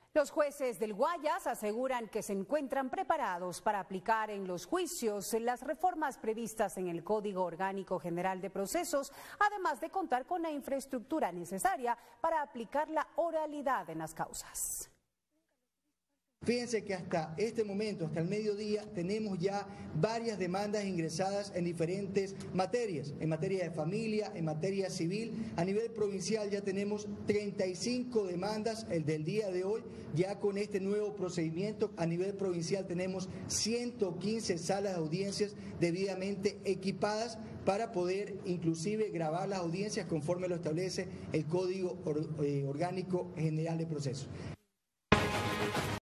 Los jueces del Guayas aseguran que se encuentran preparados para aplicar en los juicios las reformas previstas en el Código Orgánico General de Procesos, además de contar con la infraestructura necesaria para aplicar la oralidad en las causas. Fíjense que hasta este momento, hasta el mediodía, tenemos ya varias demandas ingresadas en diferentes materias, en materia de familia, en materia civil. A nivel provincial ya tenemos 35 demandas el del día de hoy, ya con este nuevo procedimiento. A nivel provincial tenemos 115 salas de audiencias debidamente equipadas para poder inclusive grabar las audiencias conforme lo establece el Código Orgánico General de Procesos.